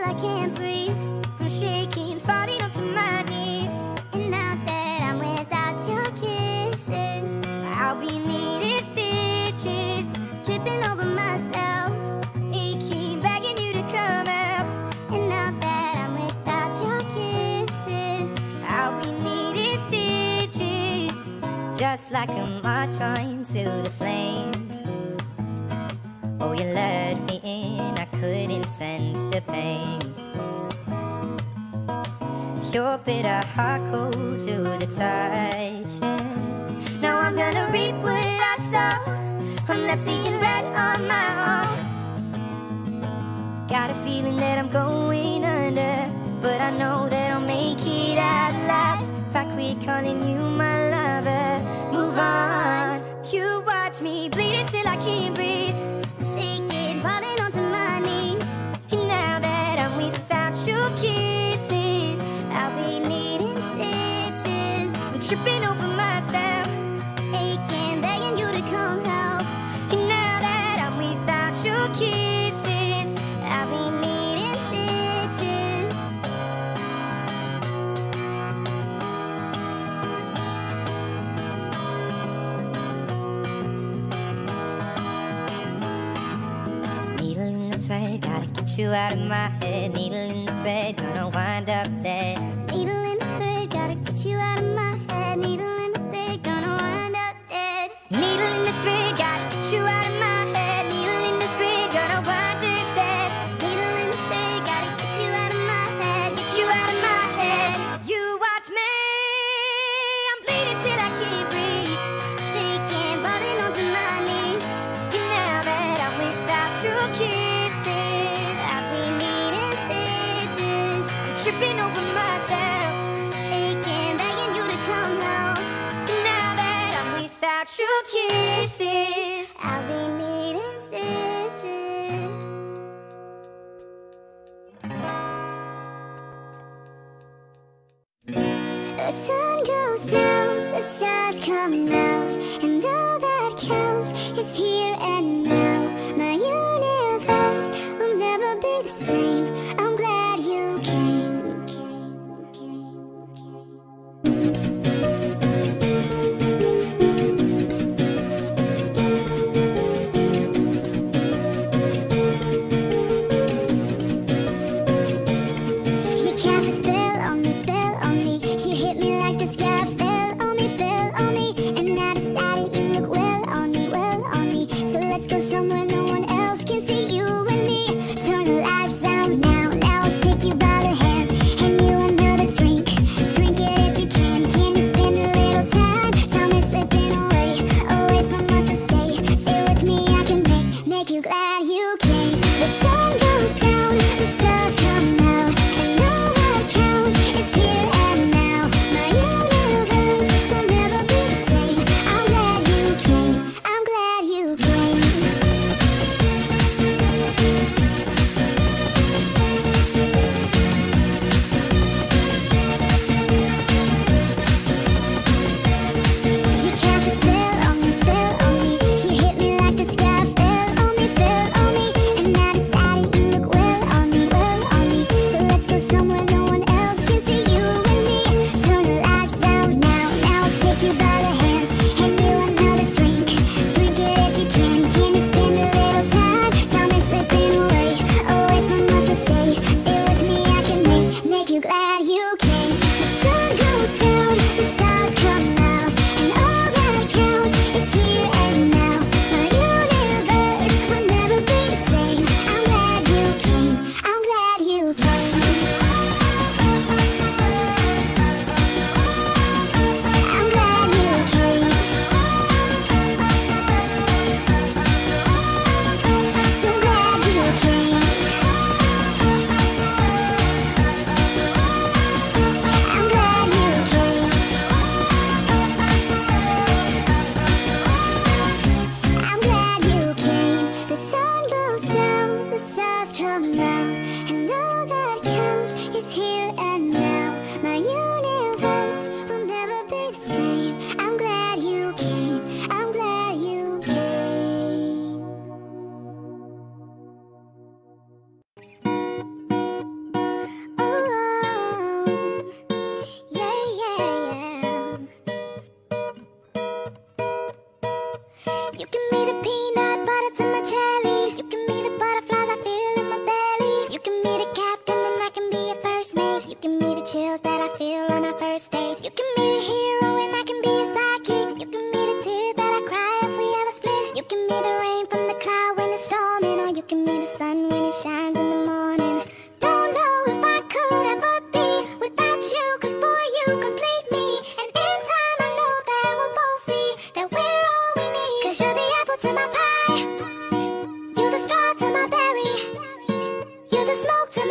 till I can't breathe. I'm shaking, falling onto my knees. And now that I'm without your kisses, I'll be needing stitches, tripping over myself, aching, begging you to come out. And now that I'm without your kisses, I'll be needing stitches, just like a moth trying to the flame. Oh, you let me in, I couldn't sense the pain. Your bitter heart cold to the touch, yeah. Now I'm gonna reap what I sow. I'm left seeing red on my own. Got a feeling that I'm going under, but I know that I'll make it out alive if I quit calling you my lover. Move on. You watch me bleed until I can't breathe. I'm shaking, falling onto my knees. And now that I'm without your kisses, I'll be needing stitches. I'm tripping over myself, aching, begging you to come help. And now that I'm without your kisses, I'll be needing stitches. Needle in the thread, gotta get you out of my head. Needle in the thread, gonna wind up dead. Needle in the thread, gotta get you out of my head. Needle in the thread, gonna wind up dead. Needle in the thread, gotta get you out of my head. Needle in the thread, gonna wind up dead. Needle in the thread, gotta get you out of my head. Get you out of my head. You watch me, I'm bleeding till I can't breathe, shaking, falling onto my knees. And now that I'm without your kisses, I'll be needing stitches. I'm tripping over myself, aching, begging you to come home. And now that I'm without your kisses, I'll be needing stitches. The sun goes down, the stars come out, and all that counts is here and now. My universe will never be the same. I'm glad you came. She cast a spell on me, spell on me. She hit me like the sky fell on me, and now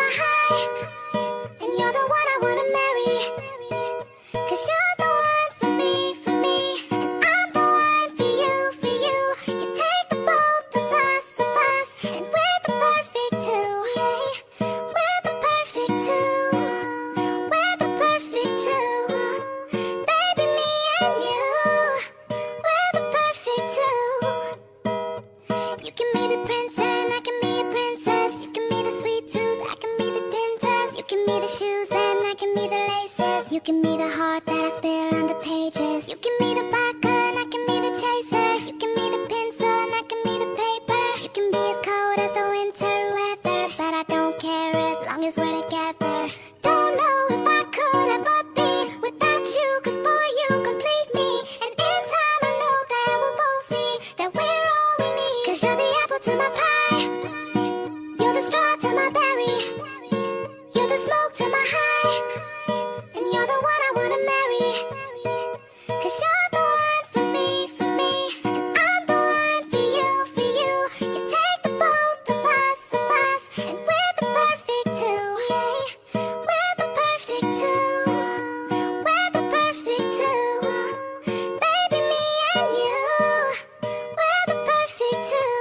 my high, and you're the one I wanna marry. 'Cause you're the one for me, and I'm the one for you, for you. You take the both of us, and we're the perfect two. We're the perfect two. We're the perfect two. Baby, me and you, we're the perfect two. You can be the prince and I can be a princess. You can be the sweet tooth, I can be the dentist. You can be the shoes and I can be the laces. You can be the heart that I spill on the pages. You can be the vodka and I can be the chaser. You can be the pencil and I can be the paper. You can be as cold as the winter weather, but I don't care as long as we're together. Don't know if I could ever be without you, 'cause boy, you complete me. And in time I know that we'll both see that we're all we need. 'Cause you're the apple to my pie, you're the straw to my berry, you're the smoke to my high, and you're the one I wanna marry. 'Cause you're the one for me, and I'm the one for you, for you. You take the both of us, and we're the perfect two. We're the perfect two. We're the perfect two. Baby, me and you, we're the perfect two.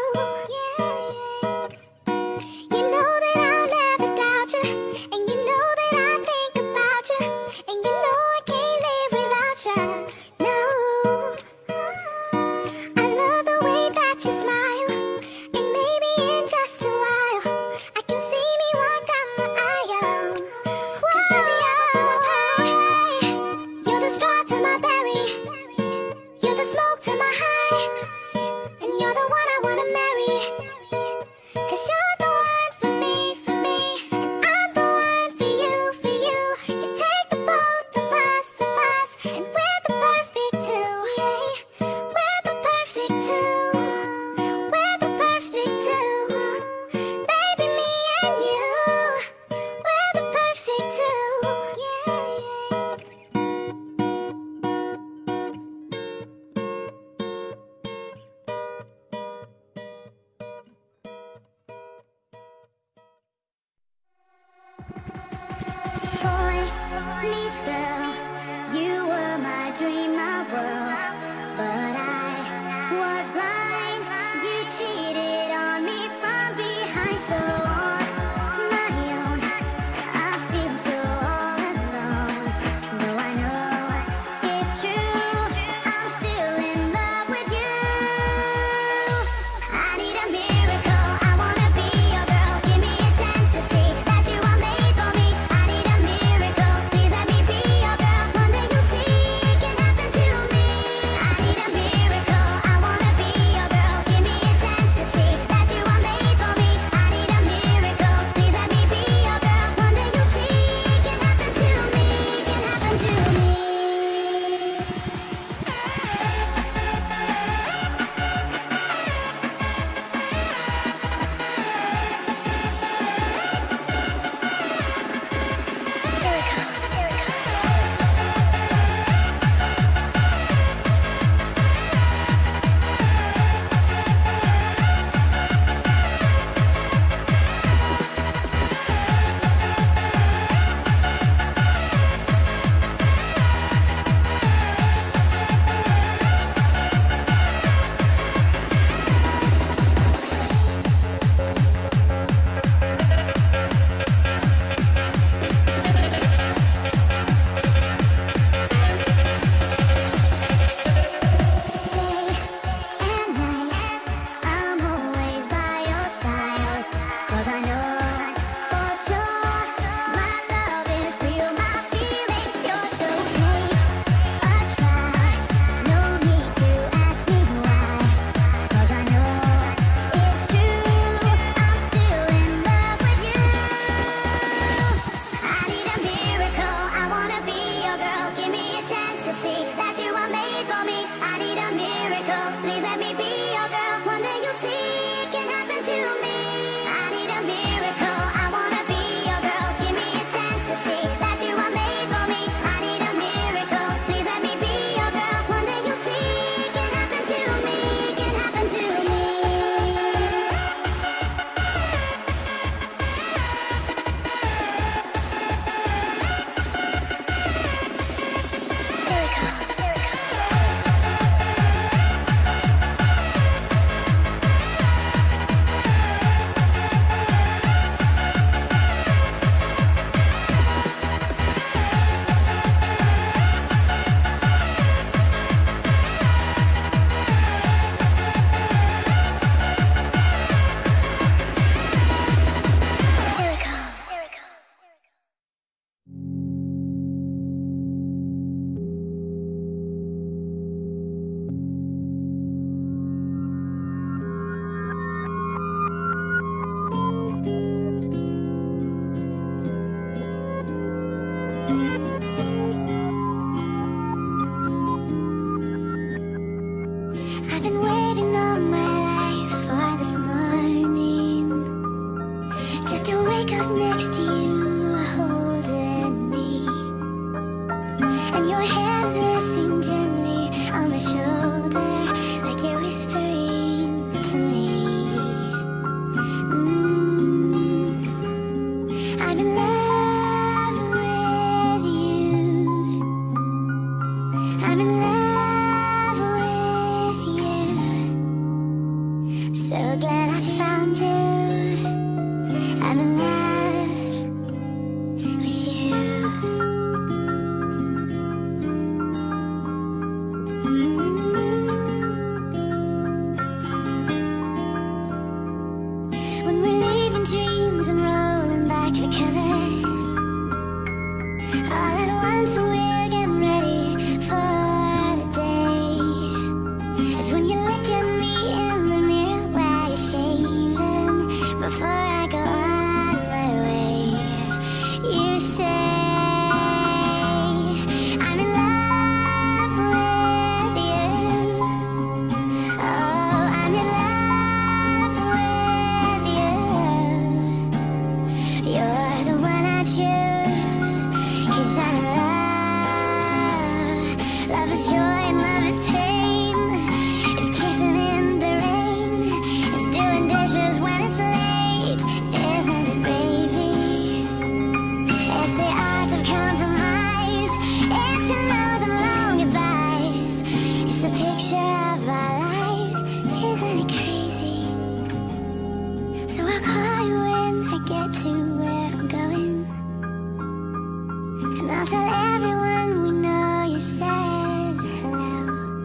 You know that I'll never doubt you, and you know that I think about you, and you know I can't live without you. No, I love the way that you smile, and maybe in just a while I can see me walk down the aisle. 'Cause you're the apple to my pie, you're the straw to my berry, you're the smoke to my high, and you're the one I wanna marry. 'Cause you're the one for me, and I'm the one for you, for you. You take the both of us, and we're the perfect two. We're the perfect two. We're the perfect two. Baby, me and you, we're the perfect two. Boy meets girl, you were my dream, my world. But I was blind, you cheated on me from behind. So on my own, I feel so all alone. Though I know it's true, I'm still in love with you. I need a miracle, I wanna be your girl. Give me a chance to see that you are made for me. I need a miracle, please let me be your girl. I'll tell everyone we know you said hello.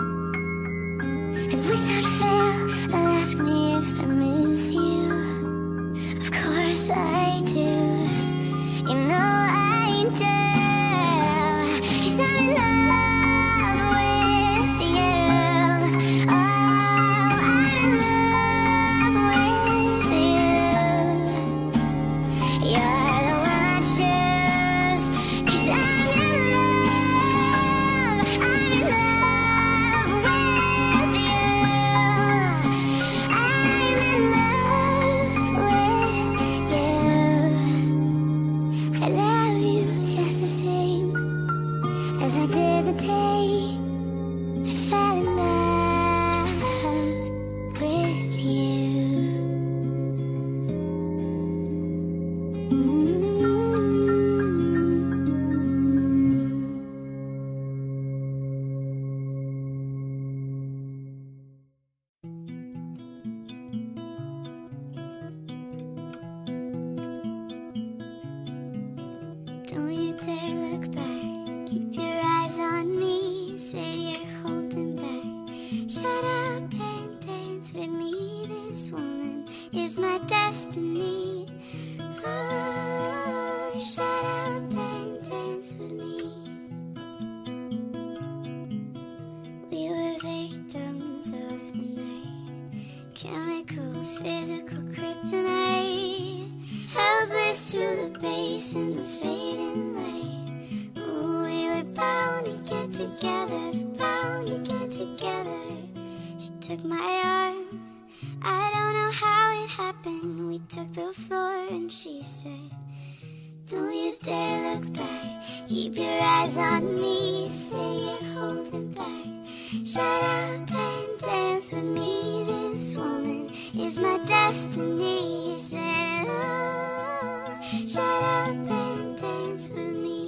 And without fail, they'll ask me if I miss you. Of course I do. You know I do. 'Cause I'm in love with you. Oh, I'm in love with you. You're the one I choose. 'Cause I'm in love. I'm in love with you. I'm in love with you. I love you just the same as I did the day I fell in love with you. Don't you dare look back. Keep your eyes on me. Say you're holding back. Shut up and dance with me. This woman is my destiny. Oh, shut up and dance with me. We were victims of the night. Chemical, physical kryptonite. Helpless to the base in the fading light. Oh, we were bound to get together, bound to get together. She took my arm. I don't know how it happened. We took the floor and she said, don't you dare look back. Keep your eyes on me. Say you're holding back. Shut up and dance with me. This woman is my destiny. Said, oh, shut up and dance with me.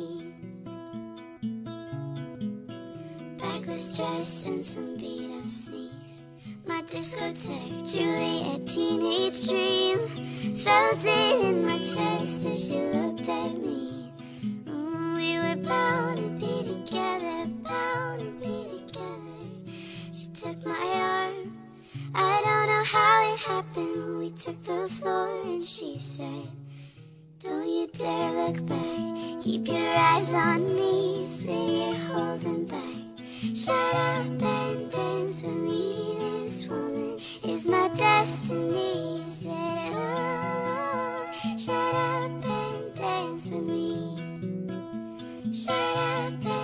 Backless dress and some beat up sneaks. My discotheque, Juliet, teenage dream. Felt it in my chest as she looked at me. We were bound to be together, bound to be together. She took my arm. I don't know how it happened. We took the floor and she said, don't you dare look back. Keep your eyes on me. Say you're holding back. Shut up and dance with me. This woman is my destiny. Said, oh, shut up and dance with me. Shut up and